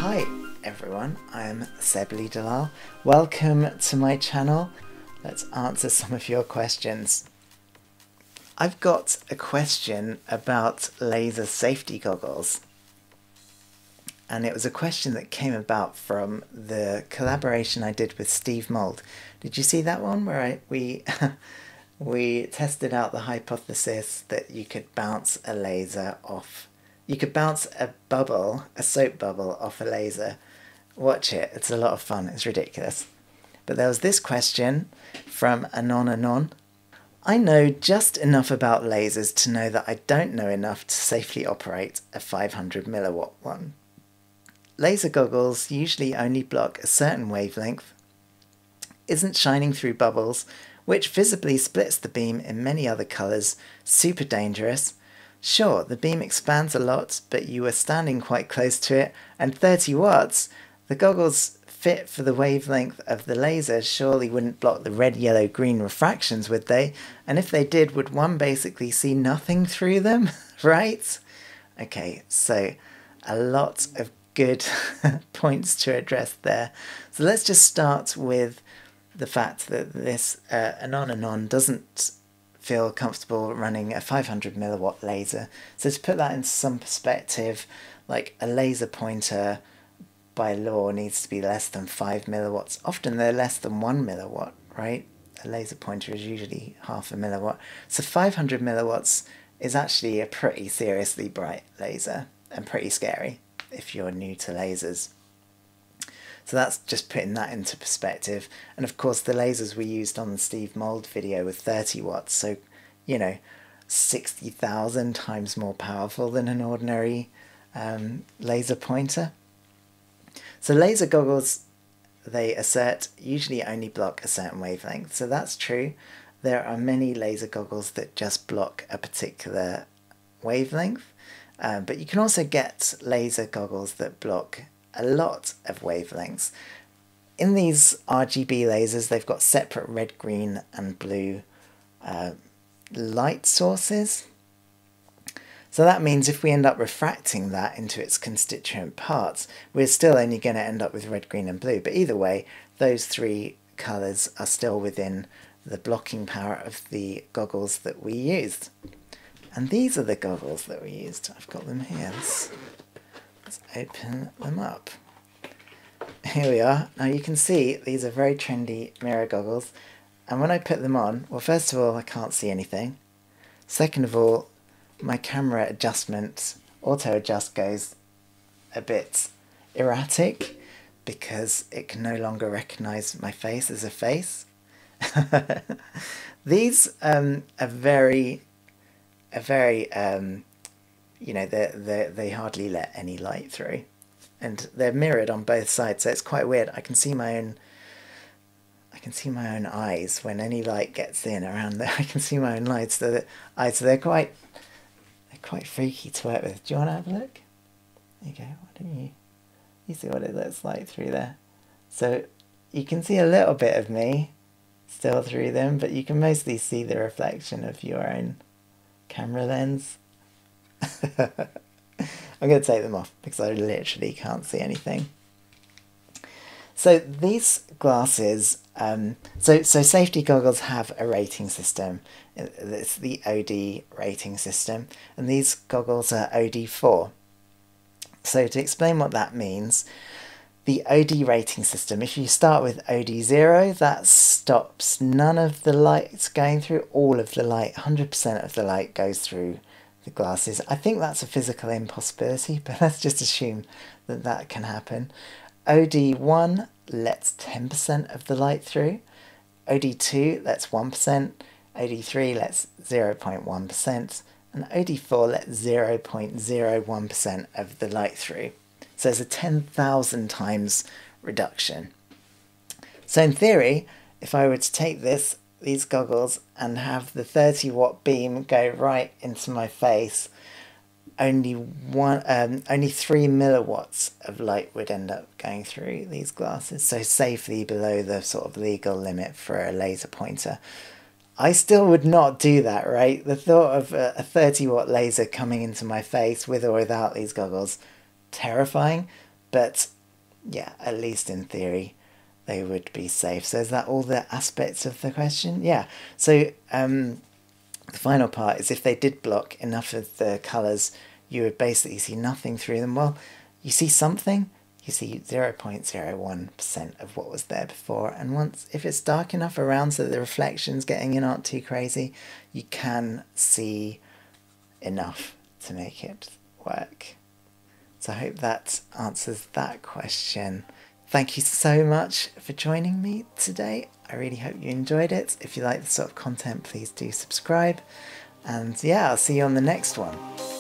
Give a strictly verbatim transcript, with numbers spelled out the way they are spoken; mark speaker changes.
Speaker 1: Hi everyone, I'm Seb Lee-Delisle. Welcome to my channel. Let's answer some of your questions. I've got a question about laser safety goggles. And it was a question that came about from the collaboration I did with Steve Mould. Did you see that one where I, we we tested out the hypothesis that you could bounce a laser off? You could bounce a bubble, a soap bubble, off a laser. Watch it, it's a lot of fun, it's ridiculous. But there was this question from Anon Anon. I know just enough about lasers to know that I don't know enough to safely operate a five hundred milliwatt one. Laser goggles usually only block a certain wavelength, isn't shining through bubbles, which visibly splits the beam in many other colours, super dangerous. Sure, the beam expands a lot, but you were standing quite close to it, and thirty watts, the goggles fit for the wavelength of the laser surely wouldn't block the red, yellow, green refractions, would they? And if they did, would one basically see nothing through them, right? Okay, so a lot of good points to address there. So let's just start with the fact that this uh, Anon Anon doesn't feel comfortable running a five hundred milliwatt laser. So to put that into some perspective, like a laser pointer by law needs to be less than five milliwatts. Often they're less than one milliwatt, right? A laser pointer is usually half a milliwatt. So five hundred milliwatts is actually a pretty seriously bright laser and pretty scary if you're new to lasers. So that's just putting that into perspective. And of course the lasers we used on the Steve Mould video were thirty watts, so you know, sixty thousand times more powerful than an ordinary um, laser pointer. So laser goggles, they assert, usually only block a certain wavelength. So that's true. There are many laser goggles that just block a particular wavelength. Um, but you can also get laser goggles that block a lot of wavelengths. In these R G B lasers, they've got separate red, green and blue uh, light sources. So that means if we end up refracting that into its constituent parts, we're still only going to end up with red, green and blue. But either way, those three colours are still within the blocking power of the goggles that we used. And these are the goggles that we used. I've got them here. Let's, let's open them up. Here we are. Now you can see these are very trendy mirror goggles. And when I put them on, well, first of all, I can't see anything. Second of all, my camera adjustment, auto adjust, goes a bit erratic because it can no longer recognize my face as a face. These um, are very... are very, um, you know, they they they hardly let any light through, and they're mirrored on both sides, so it's quite weird. I can see my own, I can see my own eyes when any light gets in around there. I can see my own lights. So that eyes, so they're quite, they're quite freaky to work with. Do you want to have a look? There you go. Why don't you? You see what it looks like through there. So you can see a little bit of me still through them, but you can mostly see the reflection of your own camera lens. I'm going to take them off because I literally can't see anything. So these glasses, um, so, so safety goggles have a rating system. It's the O D rating system, and these goggles are O D four. So to explain what that means, the O D rating system, if you start with O D zero, that stops none of the light going through. All of the light, one hundred percent of the light goes through the glasses. I think that's a physical impossibility, but let's just assume that that can happen. O D one lets ten percent of the light through. O D two lets one percent. O D three lets zero point one percent. And O D four lets zero point zero one percent of the light through. So it's a ten thousand times reduction. So in theory, if I were to take this, these goggles and have the thirty watt beam go right into my face, only one, um, only three milliwatts of light would end up going through these glasses. So safely below the sort of legal limit for a laser pointer. I still would not do that, right? The thought of a, a thirty watt laser coming into my face with or without these goggles, terrifying, but yeah, at least in theory, they would be safe. So is that all the aspects of the question? Yeah. So um, the final part is if they did block enough of the colours, you would basically see nothing through them. Well, you see something. You see zero point zero one percent of what was there before. And once, if it's dark enough around so that the reflections getting in aren't too crazy, you can see enough to make it work. So I hope that answers that question. Thank you so much for joining me today. I really hope you enjoyed it. If you like this sort of content, please do subscribe. And yeah, I'll see you on the next one.